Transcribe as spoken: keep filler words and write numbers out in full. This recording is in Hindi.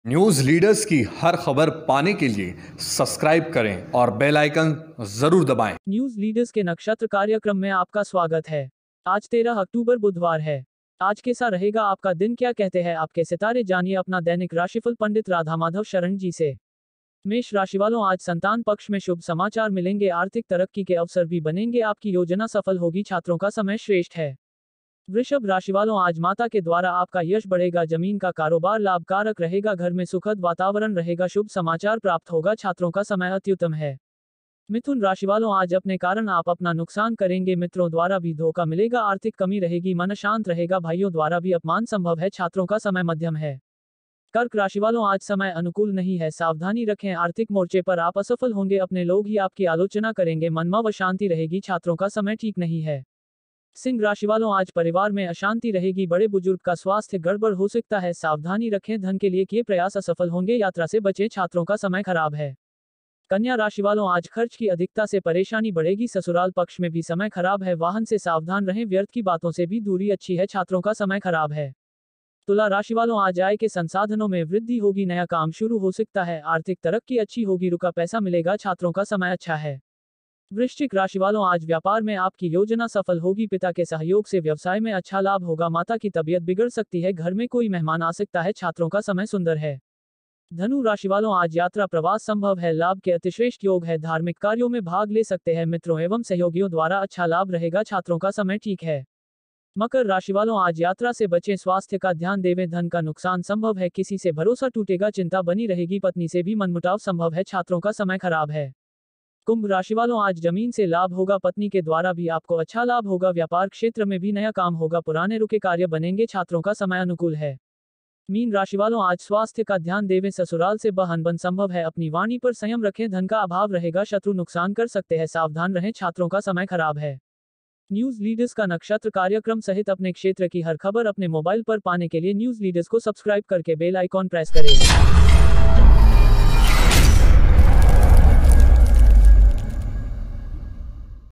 न्यूज़ लीडर्स की हर खबर पाने के लिए सब्सक्राइब करें और बेल आइकन जरूर दबाएं। न्यूज लीडर्स के नक्षत्र कार्यक्रम में आपका स्वागत है। आज तेरह अक्टूबर बुधवार है। आज कैसा रहेगा आपका दिन, क्या कहते हैं आपके सितारे, जानिए अपना दैनिक राशिफल पंडित राधा माधव शरण जी से। मेष राशि वालों, आज संतान पक्ष में शुभ समाचार मिलेंगे, आर्थिक तरक्की के अवसर भी बनेंगे, आपकी योजना सफल होगी, छात्रों का समय श्रेष्ठ है। वृषभ राशि वालों, आज माता के द्वारा आपका यश बढ़ेगा, जमीन का कारोबार लाभकारक रहेगा, घर में सुखद वातावरण रहेगा, शुभ समाचार प्राप्त होगा, छात्रों का समय अत्युत्तम है। मिथुन राशि वालों, आज अपने कारण आप अपना नुकसान करेंगे, मित्रों द्वारा भी धोखा मिलेगा, आर्थिक कमी रहेगी, मन शांत रहेगा, भाइयों द्वारा भी अपमान संभव है, छात्रों का समय मध्यम है। कर्क राशि वालों, आज समय अनुकूल नहीं है, सावधानी रखें, आर्थिक मोर्चे पर आप असफल होंगे, अपने लोग ही आपकी आलोचना करेंगे, मन में अशांति रहेगी, छात्रों का समय ठीक नहीं है। सिंह राशि वालों, आज परिवार में अशांति रहेगी, बड़े बुजुर्ग का स्वास्थ्य गड़बड़ हो सकता है, सावधानी रखें, धन के लिए किए प्रयास असफल होंगे, यात्रा से बचें, छात्रों का समय खराब है। कन्या राशि वालों, आज खर्च की अधिकता से परेशानी बढ़ेगी, ससुराल पक्ष में भी समय खराब है, वाहन से सावधान रहें, व्यर्थ की बातों से भी दूरी अच्छी है, छात्रों का समय खराब है। तुला राशि वालों, आज आय के संसाधनों में वृद्धि होगी, नया काम शुरू हो सकता है, आर्थिक तरक्की अच्छी होगी, रुका पैसा मिलेगा, छात्रों का समय अच्छा है। वृश्चिक राशि वालों, आज व्यापार में आपकी योजना सफल होगी, पिता के सहयोग से व्यवसाय में अच्छा लाभ होगा, माता की तबीयत बिगड़ सकती है, घर में कोई मेहमान आ सकता है, छात्रों का समय सुंदर है। धनु राशि वालों, आज यात्रा प्रवास संभव है, लाभ के अतिश्रेष्ठ योग है, धार्मिक कार्यों में भाग ले सकते हैं, मित्रों एवं सहयोगियों द्वारा अच्छा लाभ रहेगा, छात्रों का समय ठीक है। मकर राशि वालों, आज यात्रा से बचें, स्वास्थ्य का ध्यान देवें, धन का नुकसान संभव है, किसी से भरोसा टूटेगा, चिंता बनी रहेगी, पत्नी से भी मनमुटाव संभव है, छात्रों का समय खराब है। कुंभ राशि वालों, आज जमीन से लाभ होगा, पत्नी के द्वारा भी आपको अच्छा लाभ होगा, व्यापार क्षेत्र में भी नया काम होगा, पुराने रुके कार्य बनेंगे, छात्रों का समय अनुकूल है। मीन राशि वालों, आज स्वास्थ्य का ध्यान देवें, ससुराल से बह अनबन संभव है, अपनी वाणी पर संयम रखें, धन का अभाव रहेगा, शत्रु नुकसान कर सकते हैं, सावधान रहें, छात्रों का समय खराब है। न्यूज लीडर्स का नक्षत्र कार्यक्रम सहित अपने क्षेत्र की हर खबर अपने मोबाइल पर पाने के लिए न्यूज लीडर्स को सब्सक्राइब करके बेल आइकॉन प्रेस करें।